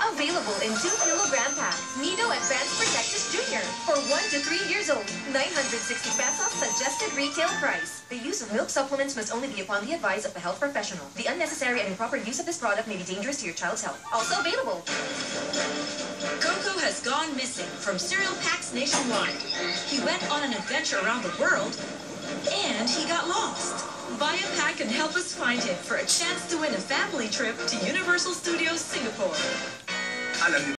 Available in 2-kilogram packs. Nido Advanced Protectus Jr. For 1 to 3 years old. 960 pesos suggested retail price. The use of milk supplements must only be upon the advice of a health professional. The unnecessary and improper use of this product may be dangerous to your child's health. Also available. Koko has gone missing from cereal packs nationwide. He went on an adventure around the world, and he got lost. Buy a pack and help us find him for a chance to win a family trip to Universal Studios Singapore.